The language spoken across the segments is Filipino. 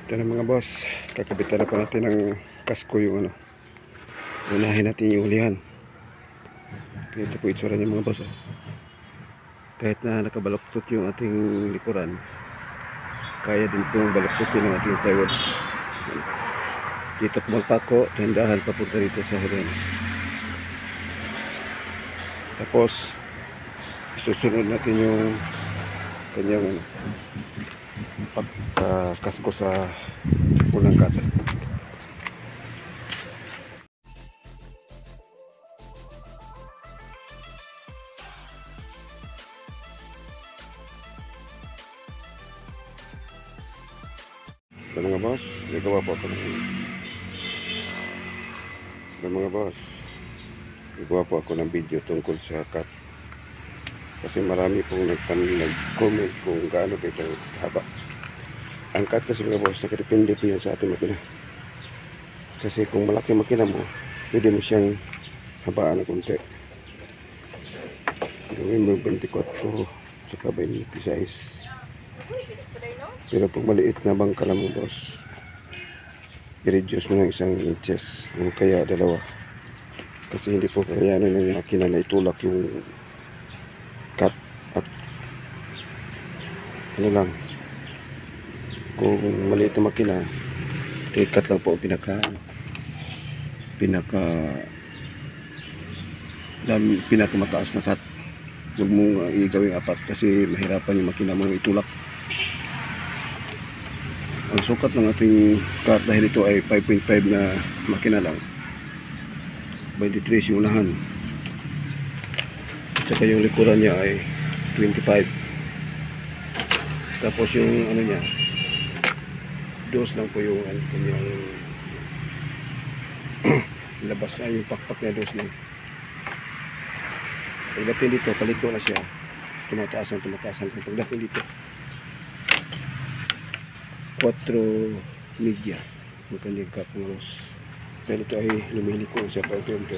Ito na mga boss, kakabitan na pa natin ng kasko yung ano. Unahin natin yung ulihan. Ito po itsura niya mga boss. Kahit na nakabaloktot yung ating likuran, kaya din pong baloktotin ng ating plywood. Dito pumagpako, dahan-dahan papunta dito sa hirin. Tapos susunod natin yung kanyang pagkasko sa unang kata. Ito mga boss, nagawa po ako ng video tungkol sa cut. Kasi marami pong nag-comment kung gaano ito haba. Ang cut kasi mga boss, nakadepende po yan sa ating makina. Kasi kung malaki makina mo, pwede mo siyang habaan ng konti. Gawin mo 24 saka 26. Pero pag maliit na bangka lang mo boss, i-reduce mo ng 1 inches o kaya 2. Kasi hindi po kakayanin ng makina na itulak yung cut. At ano lang, kung maliit na makina, 3 cut lang po ang pinaka mataas na cut. Huwag mong igawing 4 kasi mahirapan yung makina mong itulak. Ang sukat ng ating cut dahil ito ay 5.5 na makina lang, 23 yung unahan, at saka yung likuran niya ay 25. Tapos yung ano niya, dos lang po yung kanyang labas ay yung pakpak niya, dos lang. Pagdating dito, paliko na siya, tumataas. Pagdating dito, 4 media ang kanyang cut ng los. Dahil ito ay lumiliko siya pa ito.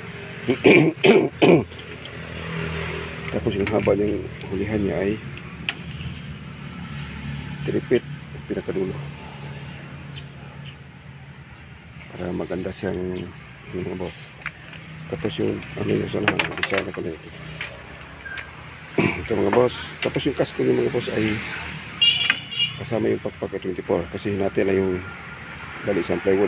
Tapos yung haba ng hulihan niya ay 3 feet pinakadulo para maganda siyang mga boss. Tapos yung ano niya sa lahat, design na pala ito. Ito mga boss. Tapos yung kasko ng mga boss ay kasama yung pakpak 24 kasi natin na yung balisang plywood.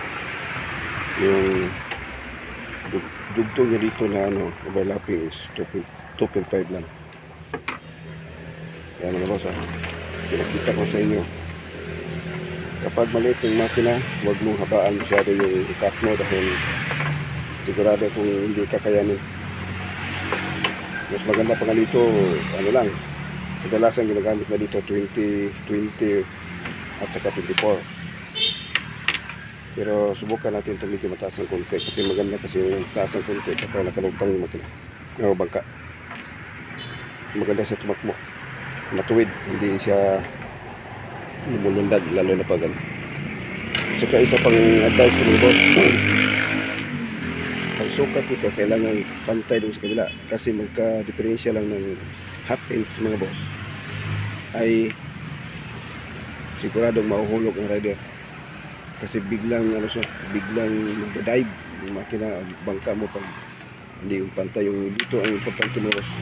Yung dugtong niya dito na ano, overlapping is 2.5 lang. Kaya mga boss, pinakita ko sa inyo, kapag maliit yung makina, huwag mong habaan masyado yung cut mo dahil sigurado kung hindi kakayanin. Mas maganda pa nga dito, ano lang, kadalasan ginagamit na dito 20 at saka 24. Pero subukan natin ito medyo mataas ng konti kasi maganda kasi yung taas ng konti kapag nakalugtang yung makina o bangka. Maganda sa tumakbo, matuwid, hindi siya lumulundag lalo na pag ano. Saka isa pang advice ko mga boss, ang sukat ito kailangan pantay doon sa kabila kasi magka-diferensya lang ng half inch mga boss ay siguradong mahuhulog ang rider kasi biglang mag-dive yung makina, bangka mo pag hindi yung pantay. Yung dito ang importante mo boss,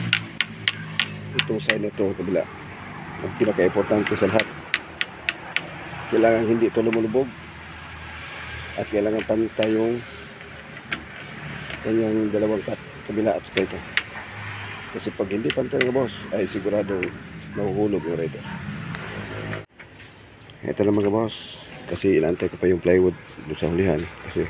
itong side na ito kabila ang pinaka-importante sa lahat. Kailangan hindi ito lumulubog at kailangan pantay yung kanyang dalawang cut kabila at saka ito. Kasi pag hindi pantay nga boss ay sigurado mahuhulog yung rider. Ito lang mga boss, kasi inaantay ko pa yung plywood doon sa hulihan kasi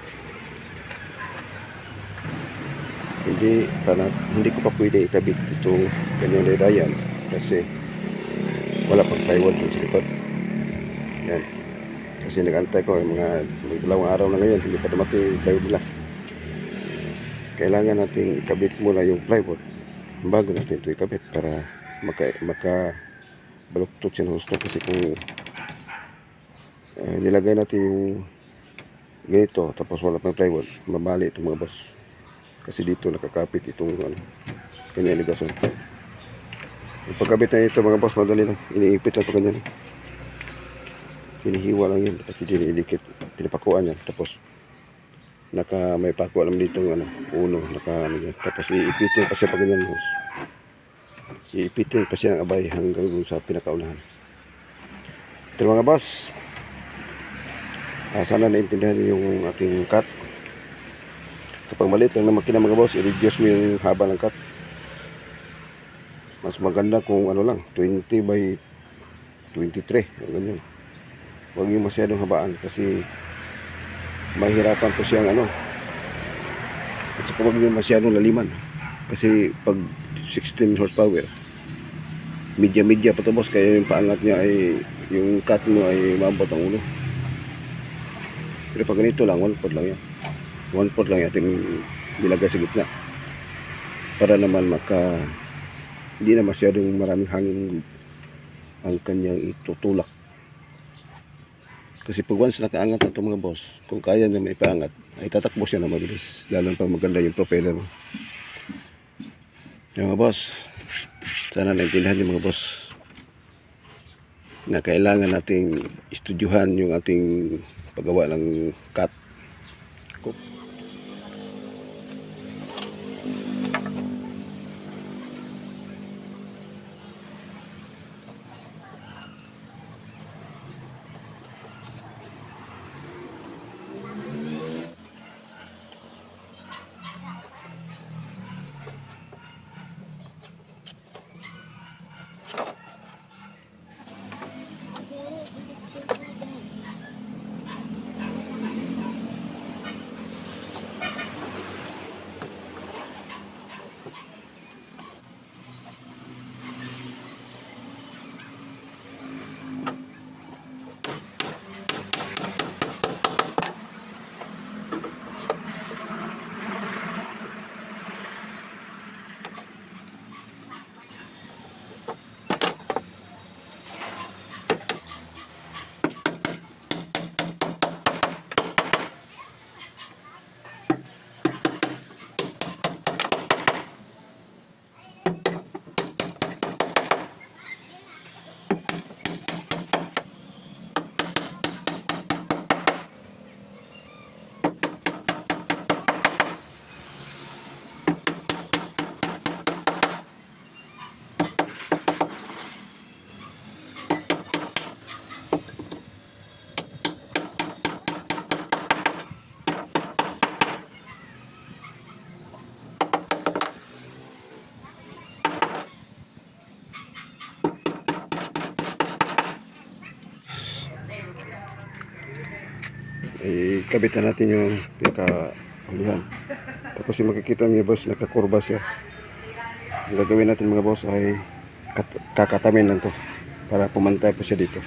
hindi ko pa pwede ikabit itong kanyang laydayan kasi wala pang plywood doon sa likod. Yan, kasi nag-antay ko mga 2 araw na ngayon, hindi pa dumating yung plywood nila. Kailangan natin ikabit muna yung plywood bago natin ito ikabit para maka baluktot siya ng husto. Kasi kung nilagay natin yung ganito tapos wala pang plywood, mabali ito mga boss kasi dito nakakapit itong kanyang ligason. Yung pagkabit na ito mga boss, madali lang, iniipit lang ito ganyan. Kinihiwa lang yun. Kasi dinilikit. Pinapakuan yan. Tapos may pakuan naman dito ano, uno. Tapos iipitin pa siya pag ganyan. Iipitin pa siya ng abay hanggang dun sa pinakaunahan. Ito mga boss. Sana naintindihan niyo yung ating cut. Kapag maliit lang na makina mga boss, i-reduce mo yung haba ng cut. Mas maganda kung ano lang, 20 by 23. Ganyan. Huwag yung masyadong habaan kasi mahirapan po siyang ano. At saka huwag yung masyadong laliman. Kasi pag 16 horsepower, media pa to boss. Kaya yung paangat niya ay, yung cut mo ay mabot ang ulo. Pero pag ganito lang, 1/4 lang yan. 1/4 lang ating nilagay sa gitna. Para naman hindi na masyadong maraming hangin ang kanyang itutulak. Kasi pag once nakaangat na ito mga boss, kung kaya niya may paangat, ay tatakbo siya na mabilis. Lalo pag maganda yung propeller mo. Yung mga boss, sana naintindihan yung mga boss na kailangan nating estudyuhan yung ating paggawa ng cut. Kabitan natin yung pinakahulihan. Tapos yung makikita niyo boss, nakakurba siya. Ang gagawin natin mga boss ay kakatamin lang to para pumantay po siya dito.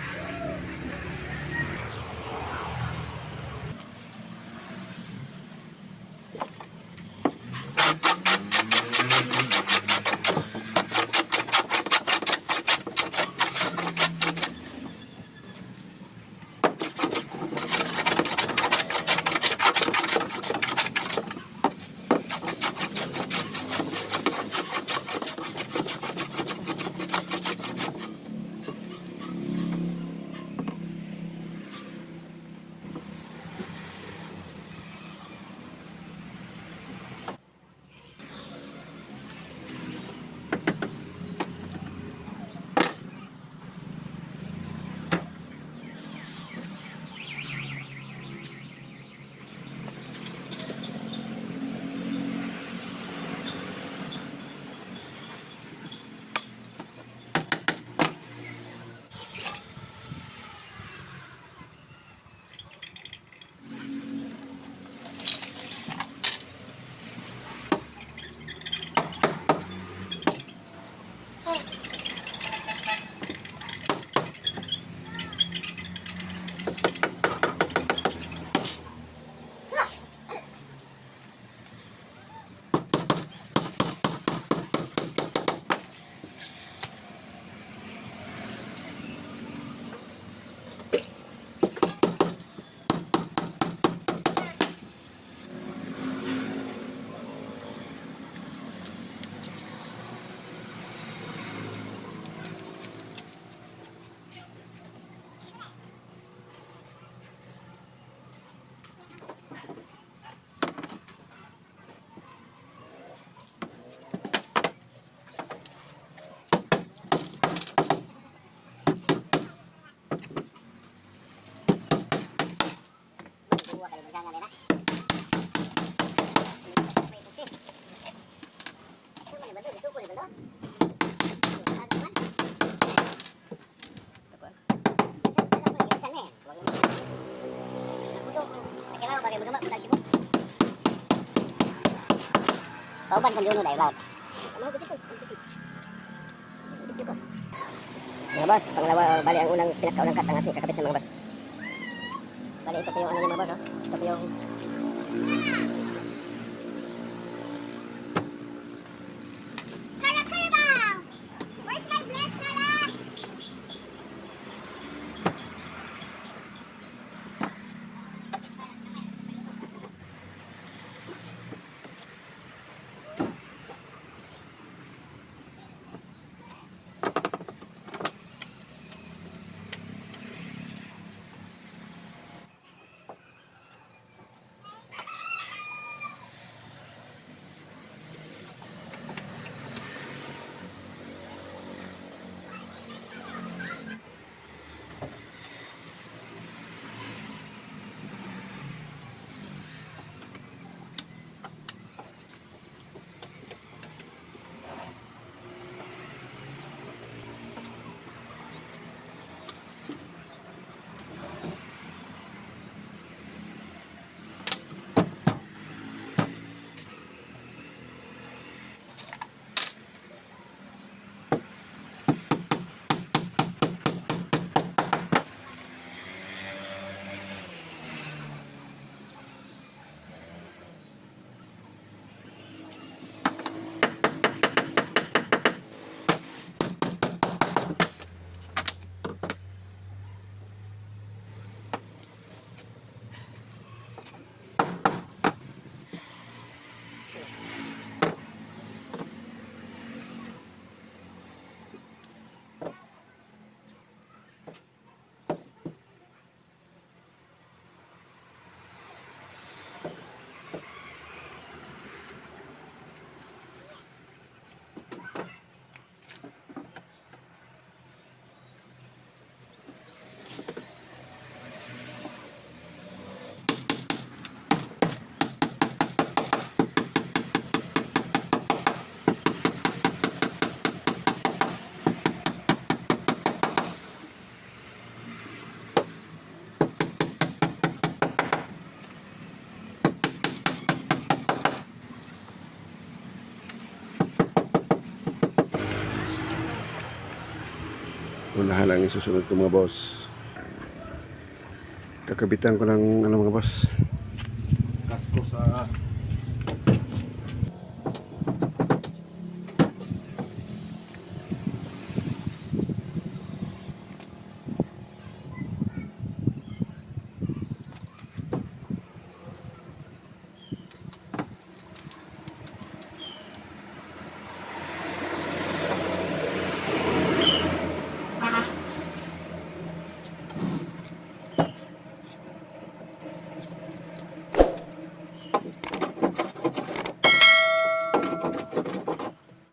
Kauban kan yun dahil laut. Mga boss, pangalawa, bali ang unang pinakaunang cut ang ating kakabit ng mga boss. Bali ito po yung ano niya mga boss, oh. Ito po yung unahan ang isusunod ko mga boss. Kakabitan ko ng ano mga boss,